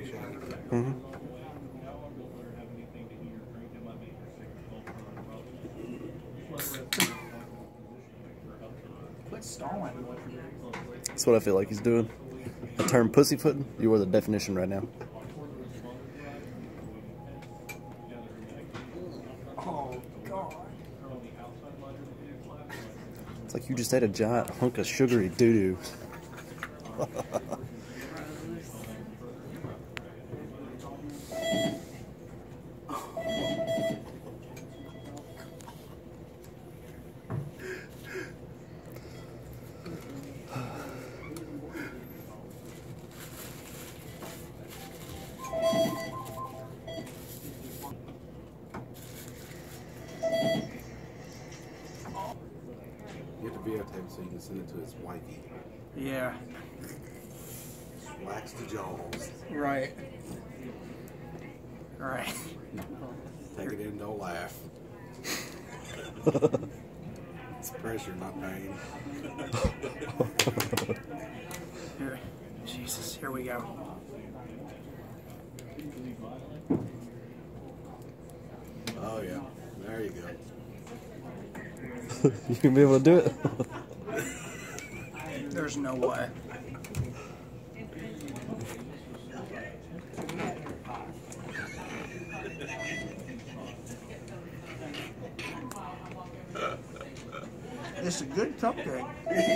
Mm-hmm. Quit stalling. That's what I feel like he's doing. The term pussyfooting, you are the definition right now. Oh, God. It's like you just ate a giant hunk of sugary doo-doo. You have to videotape so you can send it to his wifey. Yeah. Wax the jaws. Right. Right. Take it in, don't laugh. It's pressure, not pain. Here. Jesus, here we go. Oh yeah, there you go. You can be able to do it. There's no way. It's a good cupcake.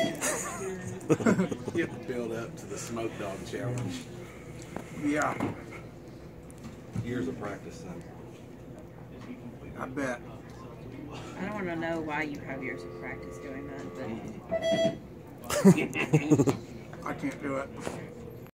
You have to build up to the smoke dog challenge. Yeah, Years of practice, son. I bet. I don't want to know why you have years of practice doing that, but I can't do it.